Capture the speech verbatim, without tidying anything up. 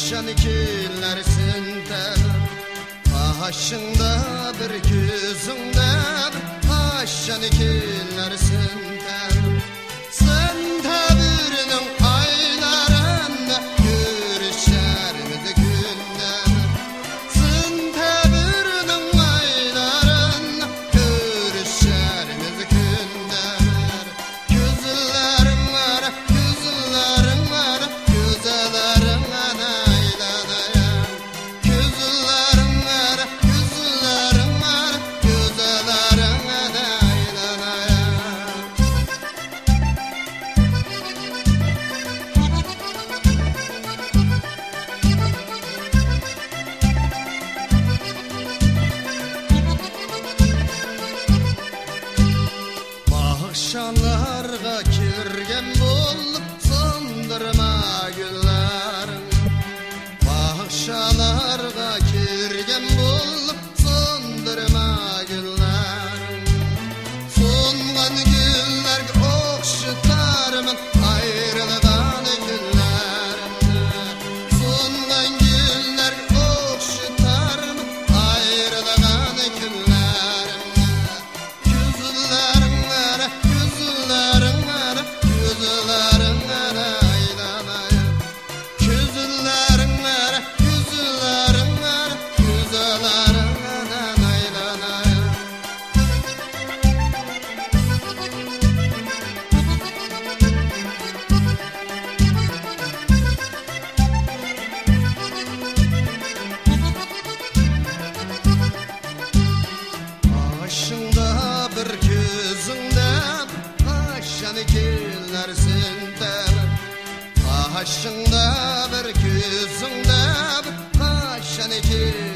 aşanikilersin Başında bir gözünde aşanikilersin Sen tabirinin aylarında görüşermedi günler Sen tabirinin aylarında görüşermedi günler Gözlerin var, gözlerin var, gözlerin ana aylanayan Gözlerin var, gözlerin var, gözlerin ana aylanayan Bahşanlarga kirgen bolup sandırma güllerin Bahşalarga kirgen bolup sandırma güllerin Songan güllerge okşutarmın ayrılgan güllerimni Songan güllerge okşutarmın ayrılgan güllerimni Gözlerin var, gözlerin var, gözlerin var aylanayan Gözlerin var, gözlerin var, gözlerin var aylanayan Başında bir gözünde aşanikilersin Başında bir gözünde aşanikilersin